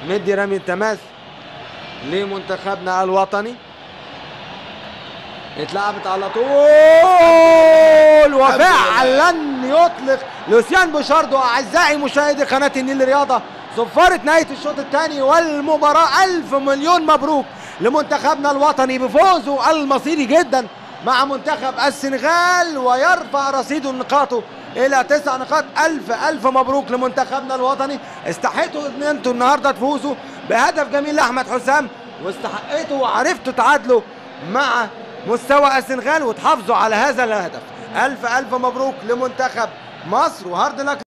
مدي رمي التماس لمنتخبنا الوطني. اتلعبت على طول وفعلا يطلق لوسيان بوشاردو. اعزائي مشاهدي قناه النيل الرياضه، صفاره نهايه الشوط الثاني والمباراه. الف مليون مبروك لمنتخبنا الوطني بفوزه المصيري جدا مع منتخب السنغال، ويرفع رصيد نقاطه الى 9 نقاط. الف مبروك لمنتخبنا الوطني. استحقتوا ان انتوا النهارده تفوزوا بهدف جميل لاحمد حسام، واستحقتوا وعرفتوا تعادلوا مع مستوى السنغال وتحافظوا على هذا الهدف. الف مبروك لمنتخب مصر، وهارد لك.